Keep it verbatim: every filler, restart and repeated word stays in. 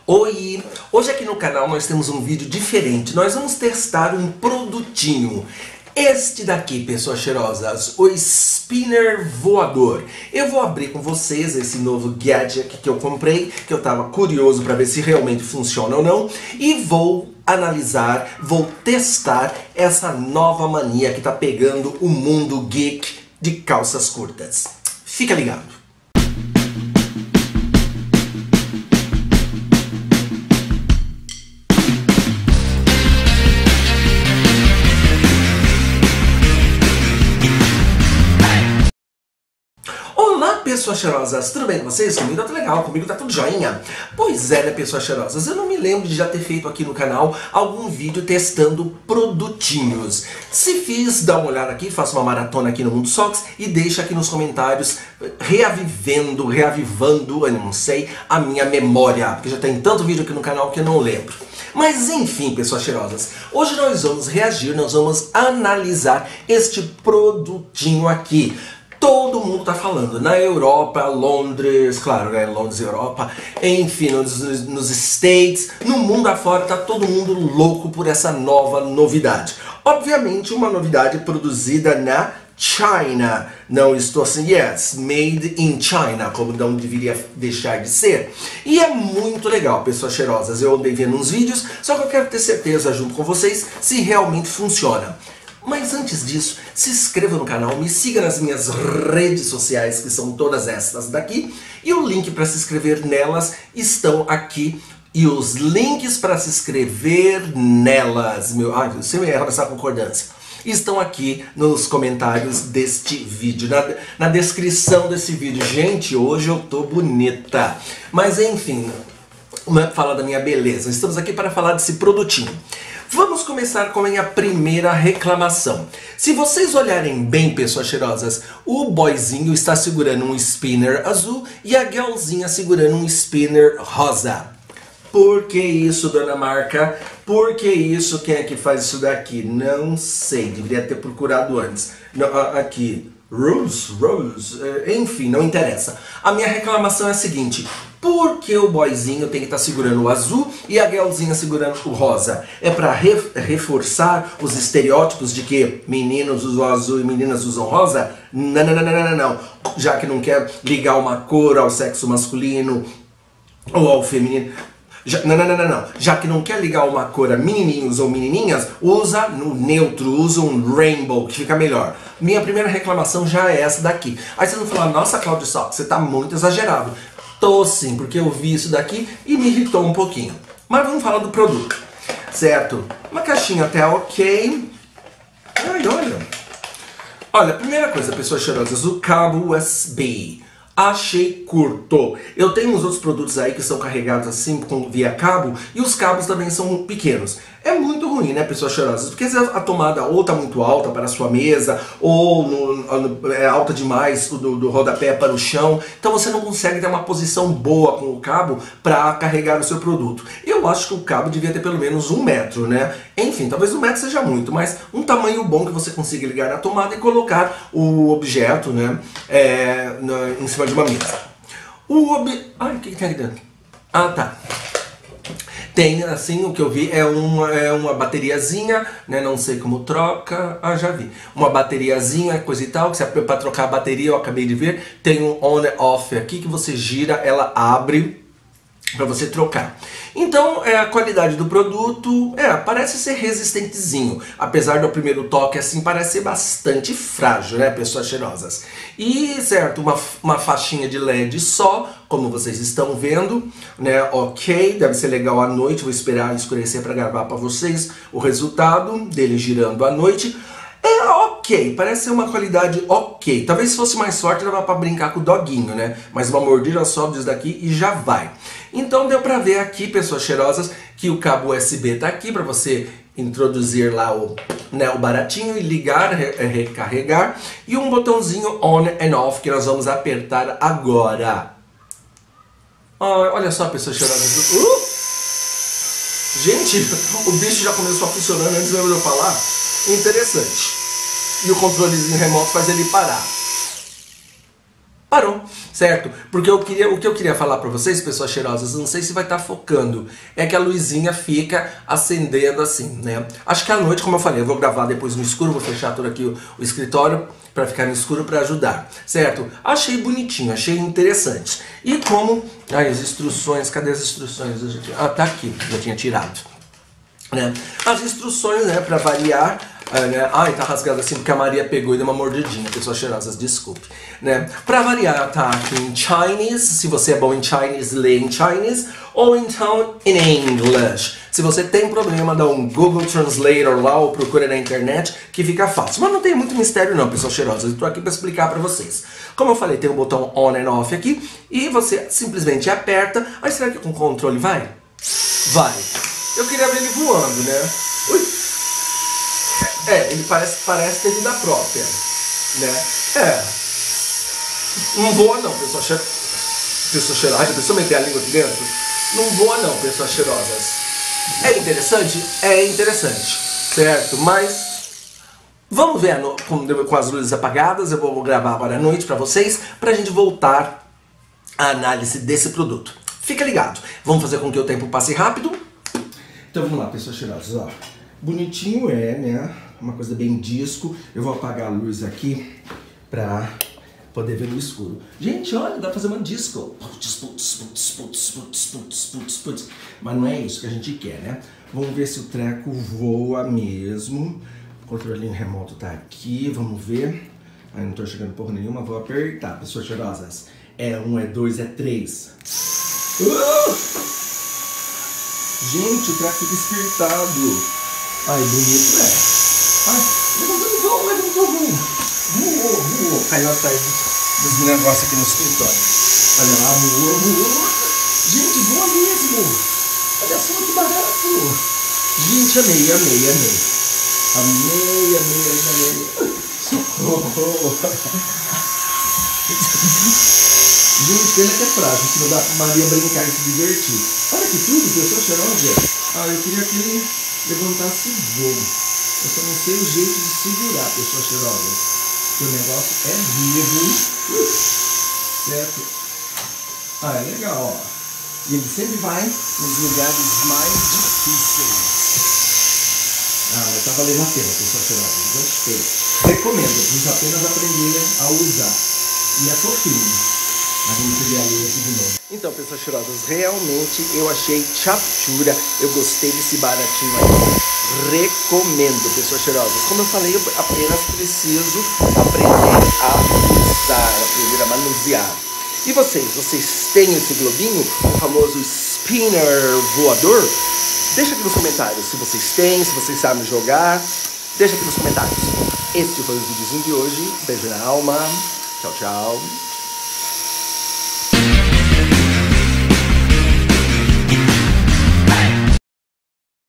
Oi! Hoje aqui no canal nós temos um vídeo diferente. Nós vamos testar um produtinho. Este daqui, pessoas cheirosas, o spinner voador. Eu vou abrir com vocês esse novo gadget que eu comprei, que eu tava curioso para ver se realmente funciona ou não, e vou analisar, vou testar essa nova mania que tá pegando o mundo geek de calças curtas. Fica ligado! Pessoas cheirosas, tudo bem com vocês? Comigo tá tudo legal, comigo tá tudo joinha. Pois é, né, pessoas cheirosas, eu não me lembro de já ter feito aqui no canal algum vídeo testando produtinhos. Se fiz, dá uma olhada aqui, faça uma maratona aqui no Mundo Socks e deixa aqui nos comentários reavivendo, reavivando, eu não sei, a minha memória, porque já tem tanto vídeo aqui no canal que eu não lembro. Mas enfim, pessoas cheirosas, hoje nós vamos reagir, nós vamos analisar este produtinho aqui. Todo mundo tá falando, na Europa, Londres, claro, né, Londres e Europa, enfim, nos, nos States, no mundo afora, tá todo mundo louco por essa nova novidade. Obviamente, uma novidade produzida na China. Não estou assim, yes, made in China, como não deveria deixar de ser. E é muito legal, pessoas cheirosas, eu andei vendo uns vídeos, só que eu quero ter certeza junto com vocês se realmente funciona. Mas antes disso, se inscreva no canal, me siga nas minhas redes sociais, que são todas estas daqui, e o link para se inscrever nelas estão aqui, e os links para se inscrever nelas, meu, ai, você me erra nessa concordância, estão aqui nos comentários deste vídeo, na, na descrição desse vídeo. Gente, hoje eu tô bonita, mas enfim, não é para falar da minha beleza, estamos aqui para falar desse produtinho. Vamos começar com a minha primeira reclamação. Se vocês olharem bem, pessoas cheirosas, o boyzinho está segurando um spinner azul e a girlzinha segurando um spinner rosa. Por que isso, dona Marca? Por que isso? Quem é que faz isso daqui? Não sei, deveria ter procurado antes. Não, aqui, Rose, Rose, enfim, não interessa. A minha reclamação é a seguinte: por que o boyzinho tem que estar segurando o azul e a girlzinha segurando o rosa? É para re reforçar os estereótipos de que meninos usam azul e meninas usam rosa? Não, não, não, não, não, não. Já que não quer ligar uma cor ao sexo masculino ou ao feminino. Já, não, não, não, não, não. Já que não quer ligar uma cor a menininhos ou menininhas, usa no neutro, usa um rainbow, que fica melhor. Minha primeira reclamação já é essa daqui. Aí vocês vão falar, nossa, Claudio Socks, você tá muito exagerado. Tô sim, porque eu vi isso daqui e me irritou um pouquinho. Mas vamos falar do produto, certo? Uma caixinha até ok. Ai, olha. Olha, primeira coisa, pessoas cheirosas, o cabo U S B. Achei curto. Eu tenho uns outros produtos aí que são carregados assim com, via cabo e os cabos também são pequenos. É muito ruim, né, pessoas cheirosas? Porque a tomada ou tá muito alta para a sua mesa ou no, no, é alta demais do, do rodapé para o chão. Então você não consegue ter uma posição boa com o cabo para carregar o seu produto. Eu acho que o cabo devia ter pelo menos um metro, né? Enfim, talvez um metro seja muito, mas um tamanho bom que você consiga ligar na tomada e colocar o objeto, né, é, na, em cima de uma mesa. O ob... Ai, o que, que tem aqui dentro? Ah, tá. Tem, assim, o que eu vi é uma, é uma bateriazinha, né, não sei como troca, ah, já vi. Uma bateriazinha, coisa e tal, que se é para trocar a bateria, eu acabei de ver. Tem um on e off aqui que você gira, ela abre para você trocar. Então, é, a qualidade do produto, é, parece ser resistentezinho. Apesar do primeiro toque, assim, parece ser bastante frágil, né, pessoas cheirosas. E, certo, uma, uma faixinha de L E D só, como vocês estão vendo, né, ok, deve ser legal à noite, vou esperar escurecer para gravar para vocês o resultado dele girando à noite. É ok, parece ser uma qualidade ok. Talvez se fosse mais forte dava pra brincar com o doguinho, né? Mas uma mordida só disso daqui e já vai. Então deu pra ver aqui, pessoas cheirosas, que o cabo U S B tá aqui pra você introduzir lá o, né, o baratinho e ligar, re recarregar. E um botãozinho on and off que nós vamos apertar agora. Oh, olha só, pessoas cheirosas. Uh! Gente, o bicho já começou a funcionar antes mesmo de eu falar. Interessante. E o controlezinho remoto faz ele parar. parou, certo? Porque eu queria, o que eu queria falar pra vocês, pessoas cheirosas, não sei se vai estar focando, é que a luzinha fica acendendo assim, né? Acho que à noite, como eu falei, eu vou gravar depois no escuro, vou fechar todo aqui o, o escritório pra ficar no escuro pra ajudar, certo? Achei bonitinho, achei interessante. E como... Ai, as instruções, cadê as instruções? Ah, tá aqui, já tinha tirado. Né? As instruções, né, pra variar... É, né? Ai, tá rasgado assim porque a Maria pegou e deu uma mordidinha, pessoas cheirosas, desculpe, né? Pra variar, tá aqui em Chinese, se você é bom em Chinese, lê em Chinese, ou então em English. Se você tem problema, dá um Google Translator lá ou procura na internet que fica fácil. Mas não tem muito mistério não, pessoas cheirosas, eu tô aqui pra explicar pra vocês. Como eu falei, tem um botão on and off aqui e você simplesmente aperta. Aí será que com o controle vai? Vai. Eu queria ver ele voando, né? Ui. É, ele parece, parece ter vida própria, né? É. Não voa não, pessoas cheirosas. Pessoas cheirosas, pessoa meter a língua aqui dentro. Não voa não, pessoas cheirosas. É interessante? É interessante, certo? Mas vamos ver no, com, com as luzes apagadas. Eu vou gravar agora à noite pra vocês, pra gente voltar à análise desse produto. Fica ligado. Vamos fazer com que o tempo passe rápido. Então vamos lá, pessoas cheirosas, ó. Bonitinho é, né? Uma coisa bem disco. Eu vou apagar a luz aqui pra poder ver no escuro. Gente, olha, dá pra fazer uma disco. Mas não é isso que a gente quer, né? Vamos ver se o treco voa mesmo. O controlinho remoto tá aqui, vamos ver. Ai, não tô chegando porra nenhuma, vou apertar, pessoas cheirosas. É um, é dois, é três. Uh! Gente, o treco fica espirtado. Ai, bonito, é. Ai, levantou, levantou, voou, voou, voou. Caiu atrás dos, dos negócios aqui no escritório. Olha lá, voou, voou. Gente, voa mesmo. Olha só que barato. Gente, amei, amei, amei. Amei, amei, amei, amei. Socorro. Gente, pena que é frágil, que não dá pra Maria brincar e se divertir. Olha que tudo, pessoa cheirosa. Ah, eu queria que ele levantasse voo. Eu só não sei o jeito de segurar, pessoa cheirosa. Porque o negócio é vivo. Certo? Ah, é legal, ó. E ele sempre vai nos lugares mais difíceis. Ah, mas tá valendo a pena, pessoa cheirosa. Gostei. Recomendo, precisa apenas aprender a usar. E é fofinho. Mas vamos pegar a luz aqui de novo. Então, pessoas cheirosas, realmente eu achei chapchura. Eu gostei desse baratinho aí. Recomendo, pessoas cheirosas. Como eu falei, eu apenas preciso aprender a usar, aprender a manusear. E vocês? Vocês têm esse globinho? O famoso spinner voador? Deixa aqui nos comentários se vocês têm, se vocês sabem jogar. Deixa aqui nos comentários. Esse foi o videozinho de hoje. Beijo na alma. Tchau, tchau.